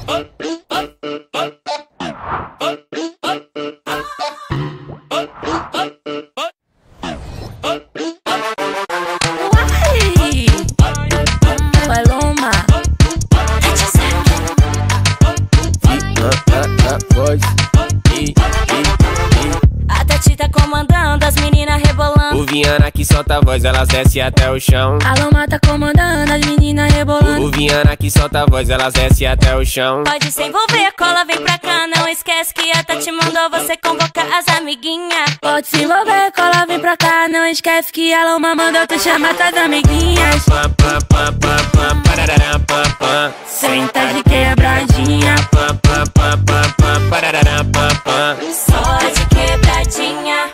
A Tati tá comandando, as meninas rebolando. O Viana que solta a voz, elas descem até o chão. A Loma tá comandando, as meninas rebolando. O Viana que solta a voz, elas descem até o chão. Pode se envolver, cola, vem pra cá. Não esquece que a Tati mandou você convocar as amiguinhas. Pode se envolver, cola, vem pra cá. Não esquece que a Loma mandou tu chamar tuas amiguinhas. Senta de quebradinha, só de quebradinha.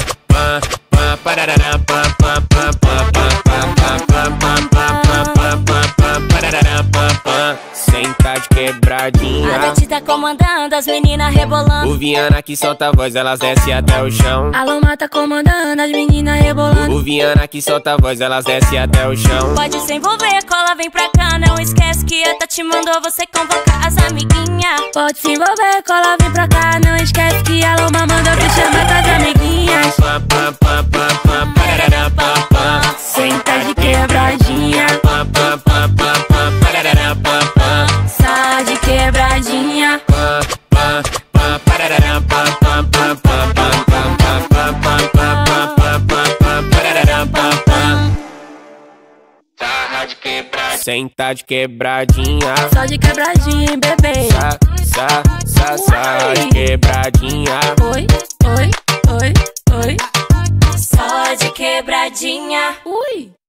Senta de quebradinha. A Tati tá comandando, as meninas rebolando. O Viana que solta a voz, elas descem até o chão. A Loma tá comandando, as meninas rebolando. O Viana que solta a voz, elas descem até o chão. Pode se envolver, cola, vem pra cá. Não esquece que a Tati mandou você convocar as amiguinhas. Pode se envolver, cola, vem pra cá. Não esquece que a Loma mandou tu chamar tuas amiguinhas. Senta de quebradinha, sai de quebradinha. Senta de quebradinha, Só de quebradinha, hein, bebê. Sai de quebradinha. Oi, oi, oi, oi. Só de quebradinha. Ui.